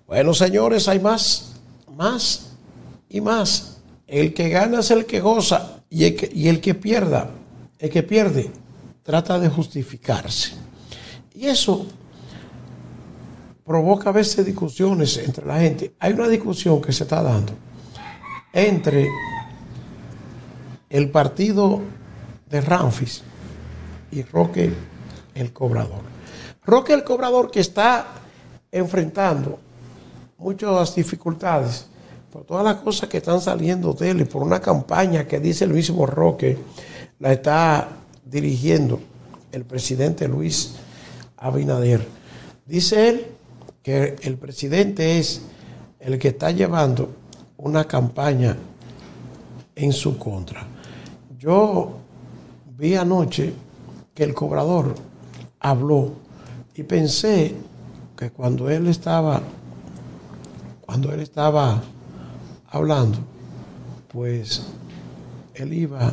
Bueno, señores, hay más y más. El que gana es el que goza y el que pierda, el que pierde, trata de justificarse. Y eso provoca a veces discusiones entre la gente. Hay una discusión que se está dando entre el partido de Ramfis y Roque el Cobrador. Roque el Cobrador, que está enfrentando muchas dificultades por todas las cosas que están saliendo de él y por una campaña que dice el mismo Roque la está dirigiendo el presidente Luis Abinader. Dice él que el presidente es el que está llevando una campaña en su contra. Yo vi anoche que el Cobrador habló y pensé que cuando él estaba hablando, pues él iba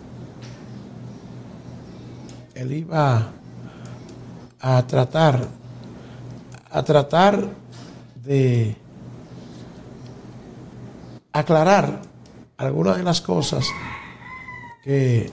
a tratar de aclarar algunas de las cosas que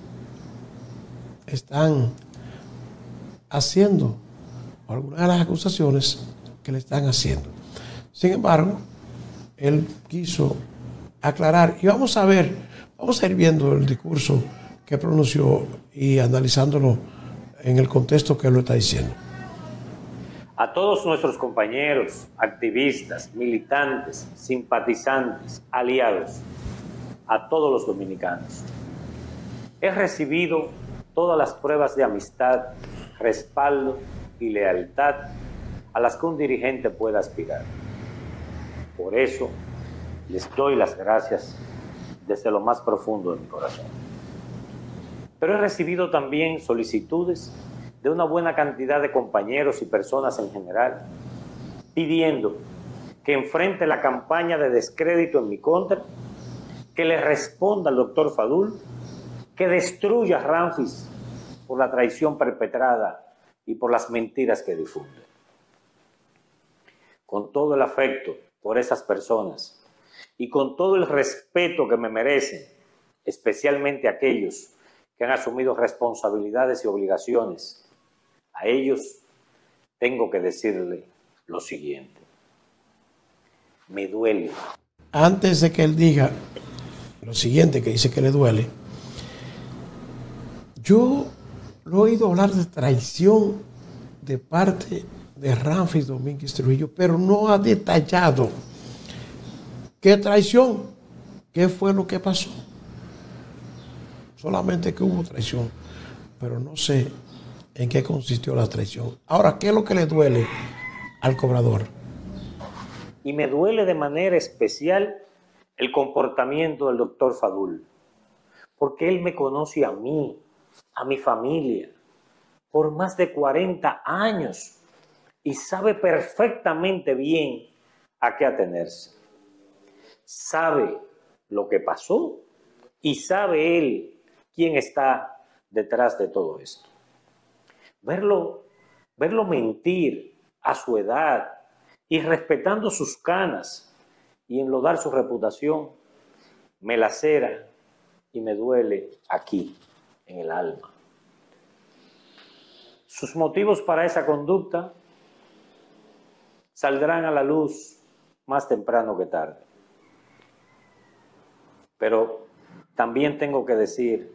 están haciendo, o algunas de las acusaciones que le están haciendo. Sin embargo, él quiso aclarar y vamos a ir viendo el discurso que pronunció y analizándolo en el contexto que él lo está diciendo. A todos nuestros compañeros, activistas, militantes, simpatizantes, aliados, a todos los dominicanos. He recibido todas las pruebas de amistad, respaldo y lealtad a las que un dirigente pueda aspirar. Por eso les doy las gracias desde lo más profundo de mi corazón. Pero he recibido también solicitudes de una buena cantidad de compañeros y personas en general, pidiendo que enfrente la campaña de descrédito en mi contra, que le responda al doctor Fadul, que destruya a Ramfis por la traición perpetrada y por las mentiras que difunde. Con todo el afecto por esas personas y con todo el respeto que me merecen, especialmente aquellos que han asumido responsabilidades y obligaciones, a ellos tengo que decirle lo siguiente. Me duele. Antes de que él diga lo siguiente, que dice que le duele, yo lo he oído hablar de traición de parte de Ramfis Domínguez Trujillo, pero no ha detallado qué traición, qué fue lo que pasó. Solamente que hubo traición, pero no sé en qué consistió la traición. Ahora, ¿qué es lo que le duele al Cobrador? Y me duele de manera especial el comportamiento del doctor Fadul, porque él me conoce a mí, a mi familia, por más de 40 años y sabe perfectamente bien a qué atenerse. Sabe lo que pasó y sabe él quién está detrás de todo esto. Verlo mentir a su edad y respetando sus canas y enlodar su reputación, me lacera y me duele aquí, en el alma. Sus motivos para esa conducta saldrán a la luz más temprano que tarde. Pero también tengo que decir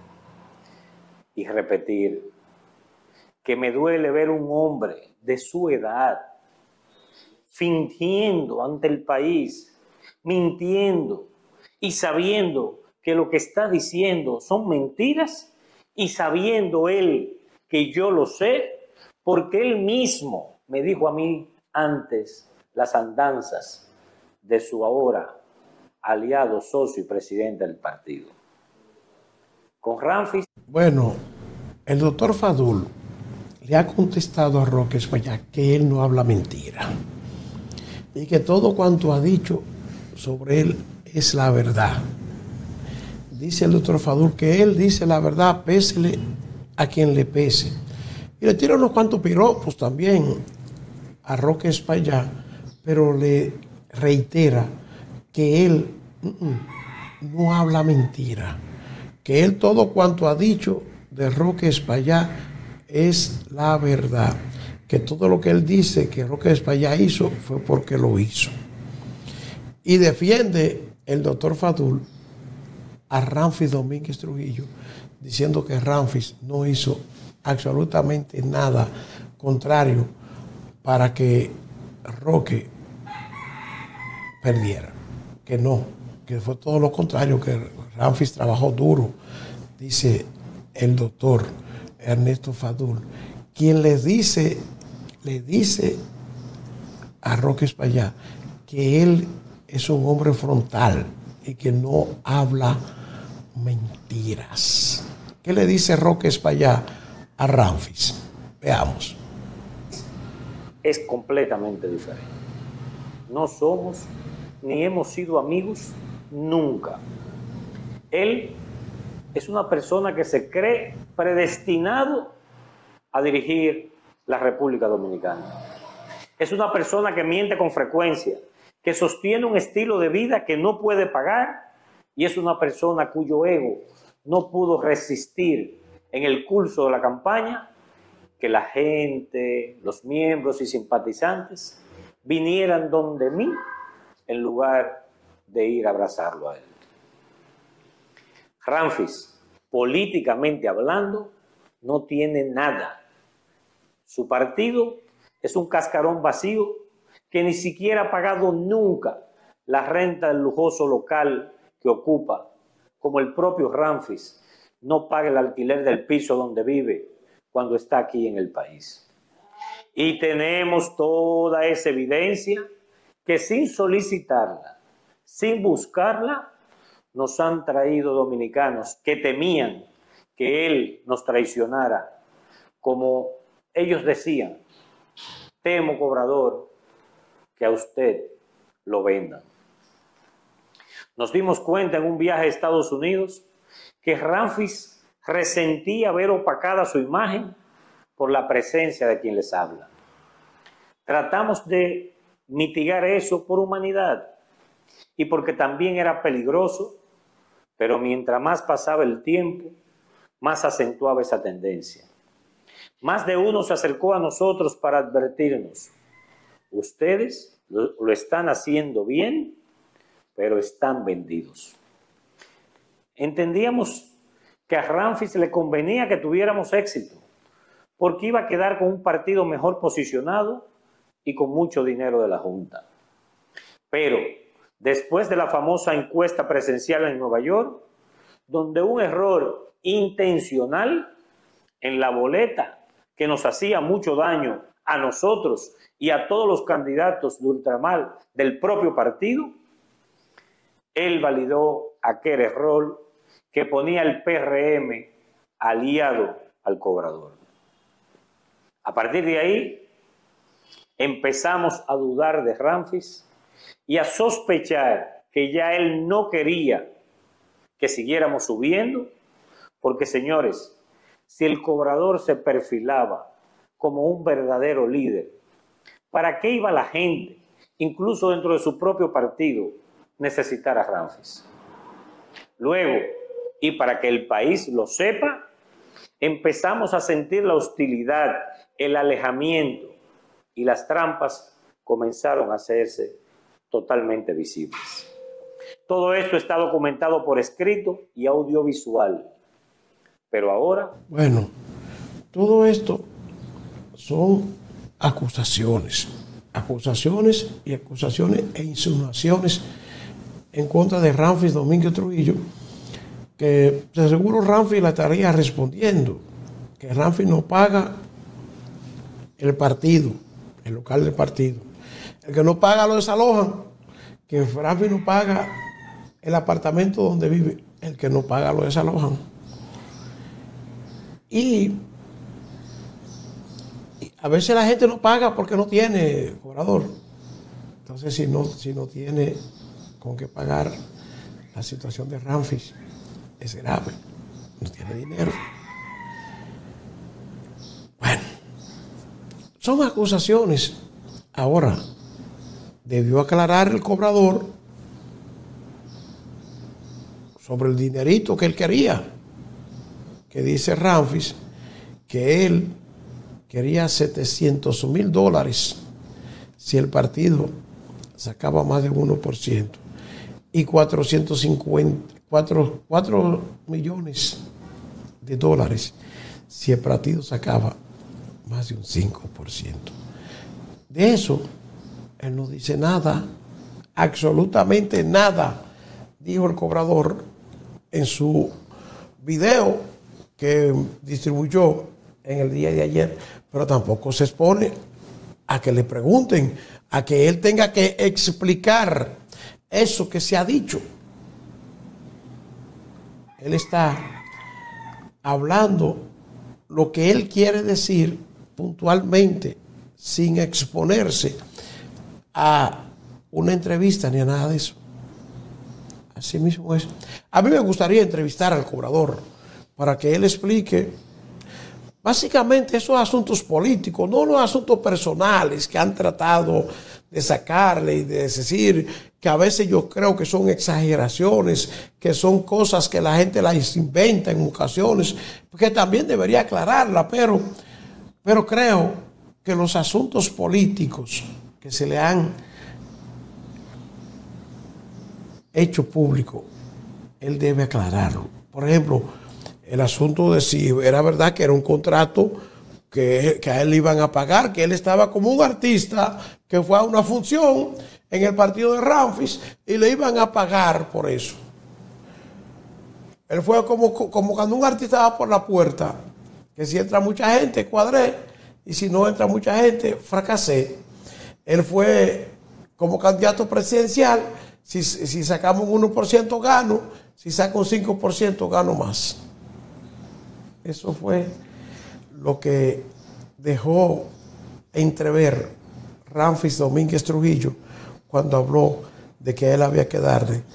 y repetir que me duele ver un hombre de su edad fingiendo ante el país, mintiendo y sabiendo que lo que está diciendo son mentiras y sabiendo él que yo lo sé porque él mismo me dijo a mí antes las andanzas de su ahora aliado, socio y presidente del partido. Con Ramfis. Bueno, el doctor Fadul le ha contestado a Roque Espaillat que él no habla mentira y que todo cuanto ha dicho sobre él es la verdad. Dice el doctor Fadul que él dice la verdad, pésele a quien le pese. Y le tira unos cuantos piropos también a Roque Espaillat pero le reitera que él no habla mentira, que él todo cuanto ha dicho de Roque Espaillá es la verdad, que todo lo que él dice que Roque Espaillá hizo fue porque lo hizo. Y defiende el doctor Fadul a Ramfis Domínguez Trujillo, diciendo que Ramfis no hizo absolutamente nada contrario para que Roque perdiera, que no, que fue todo lo contrario, que Ramfis trabajó duro, dice el doctor Ernesto Fadul, quien le dice a Roque Espaillá que él es un hombre frontal y que no habla mentiras. ¿Qué le dice Roque Espaillá a Ramfis? Veamos. Es completamente diferente. No somos ni hemos sido amigos nunca. Él es una persona que se cree predestinado a dirigir la República Dominicana. Es una persona que miente con frecuencia, que sostiene un estilo de vida que no puede pagar, y es una persona cuyo ego no pudo resistir en el curso de la campaña que la gente, los miembros y simpatizantes vinieran donde mí en lugar de ir a abrazarlo a él. Ramfis, políticamente hablando, no tiene nada. Su partido es un cascarón vacío que ni siquiera ha pagado nunca la renta del lujoso local que ocupa, como el propio Ramfis no paga el alquiler del piso donde vive cuando está aquí en el país. Y tenemos toda esa evidencia que sin solicitarla, sin buscarla, nos han traído dominicanos que temían que él nos traicionara, como ellos decían: temo, cobrador, que a usted lo vendan. Nos dimos cuenta en un viaje a Estados Unidos que Ramfis resentía ver opacada su imagen por la presencia de quien les habla. Tratamos de mitigar eso por humanidad y porque también era peligroso, pero mientras más pasaba el tiempo, más acentuaba esa tendencia. Más de uno se acercó a nosotros para advertirnos: ustedes lo están haciendo bien, pero están vendidos. Entendíamos que a Ramfis le convenía que tuviéramos éxito, porque iba a quedar con un partido mejor posicionado y con mucho dinero de la Junta. Pero después de la famosa encuesta presencial en Nueva York, donde un error intencional en la boleta que nos hacía mucho daño a nosotros y a todos los candidatos de ultramar del propio partido, él validó aquel error que ponía el PRM aliado al cobrador. A partir de ahí, empezamos a dudar de Ramfis y a sospechar que ya él no quería que siguiéramos subiendo, porque, señores, si el cobrador se perfilaba como un verdadero líder, ¿para qué iba la gente, incluso dentro de su propio partido, necesitar a Ramfis? Luego, y para que el país lo sepa, empezamos a sentir la hostilidad, el alejamiento, y las trampas comenzaron a hacerse totalmente visibles. Todo esto está documentado por escrito y audiovisual. Pero ahora... Bueno, todo esto son acusaciones e insinuaciones en contra de Ramfis Domínguez Trujillo, que de seguro Ramfis la estaría respondiendo, que Ramfis no paga el partido, el local del partido. El que no paga lo desalojan, que Ramfis no paga el apartamento donde vive, el que no paga lo desalojan. Y a veces la gente no paga porque no tiene cobrador. Entonces, si no tiene con qué pagar, la situación de Ramfis es grave. No tiene dinero. Bueno, son acusaciones. Ahora, debió aclarar el cobrador sobre el dinerito que él quería, que dice Ramfis que él quería $700,000 si el partido sacaba más de 1% y 4 millones de dólares si el partido sacaba más de un 5%. De eso él no dice nada, absolutamente nada, dijo el cobrador en su video que distribuyó en el día de ayer, pero tampoco se expone a que le pregunten, a que él tenga que explicar eso que se ha dicho. Él está hablando lo que él quiere decir puntualmente, sin exponerse a una entrevista ni a nada de eso. Así mismo es. A mí me gustaría entrevistar al cobrador para que él explique básicamente esos asuntos políticos, no los asuntos personales que han tratado de sacarle y de decir que a veces yo creo que son exageraciones, que son cosas que la gente las inventa en ocasiones, porque también debería aclararla, pero creo que los asuntos políticos que se le han hecho público, él debe aclararlo. Por ejemplo, el asunto de si era verdad que era un contrato que a él le iban a pagar, que él estaba como un artista que fue a una función en el partido de Ramfis y le iban a pagar por eso. Él fue como cuando un artista va por la puerta, que si entra mucha gente, cuadré, y si no entra mucha gente, fracasé. Él fue como candidato presidencial, si sacamos un 1% gano, si saco un 5% gano más. Eso fue lo que dejó entrever Ramfis Domínguez Trujillo cuando habló de que él había que darle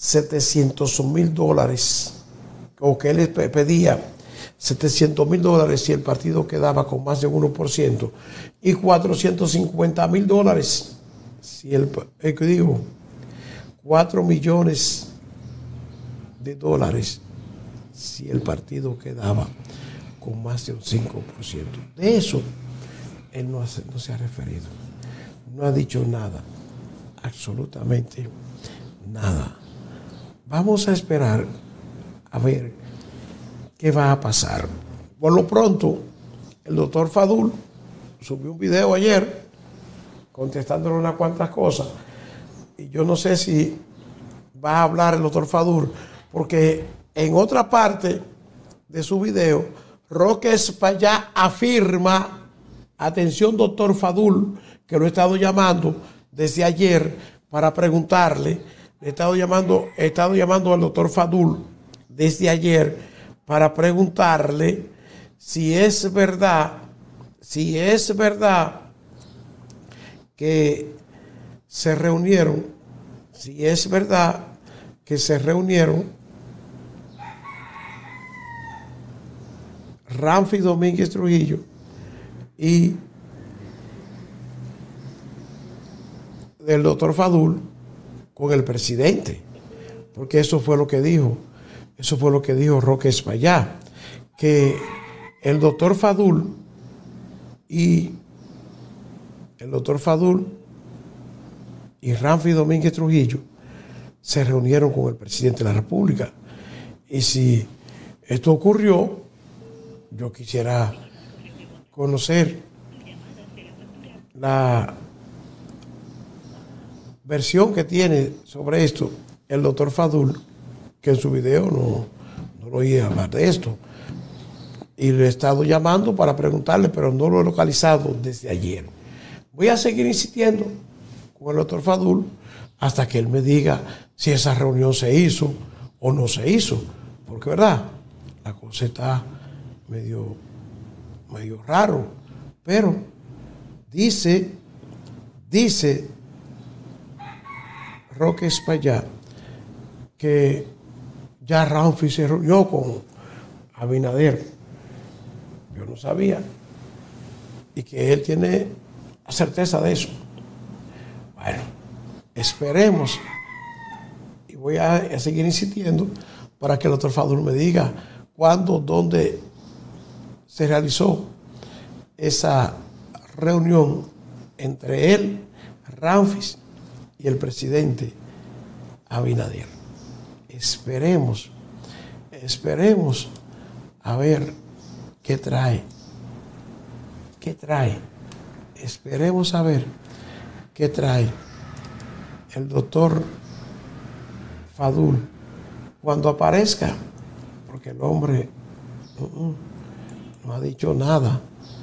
$700,000, o que él pedía $700,000 si el partido quedaba con más de 1% y $450,000 si digo 4 millones de dólares si el partido quedaba con más de un 5%. De eso él no se ha referido, no ha dicho nada, absolutamente nada. Vamos a esperar a ver qué va a pasar. Por lo pronto, el doctor Fadul subió un video ayer contestándole unas cuantas cosas, y yo no sé si va a hablar el doctor Fadul, porque en otra parte de su video, Roque Espaillá afirma, atención doctor Fadul, que lo he estado llamando desde ayer para preguntarle, he estado llamando al doctor Fadul desde ayer para preguntarle si es verdad que se reunieron, Ramfis Domínguez Trujillo y del doctor Fadul con el presidente, porque eso fue lo que dijo Roque Espaillá, que el doctor Fadul y Ramfis Domínguez Trujillo se reunieron con el presidente de la República. Y si esto ocurrió, yo quisiera conocer la versión que tiene sobre esto el doctor Fadul, que en su video no lo oí hablar de esto. Y le he estado llamando para preguntarle, pero no lo he localizado desde ayer. Voy a seguir insistiendo con el doctor Fadul hasta que él me diga si esa reunión se hizo o no se hizo. Porque, ¿verdad? La cosa está medio raro. Pero dice Roque Espaillá que ya Ramfis se reunió con Abinader. Yo no sabía. Y que él tiene la certeza de eso. Bueno, esperemos, y voy a seguir insistiendo para que el doctor Fadul me diga cuándo, dónde se realizó esa reunión entre él, Ramfis y el presidente Abinader. Esperemos a ver qué trae. Esperemos a ver qué trae el doctor Fadul cuando aparezca, porque el hombre no ha dicho nada,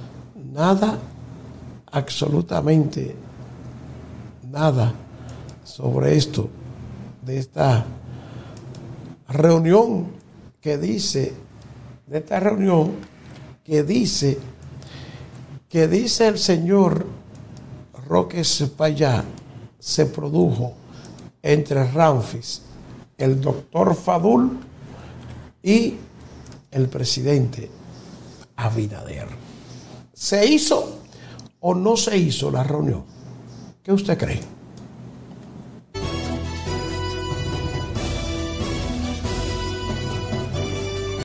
absolutamente nada sobre esto, de esta reunión que dice el señor Roque Sepayá se produjo entre Ramfis, el doctor Fadul y el presidente Abinader. ¿Se hizo o no se hizo la reunión? ¿Qué usted cree?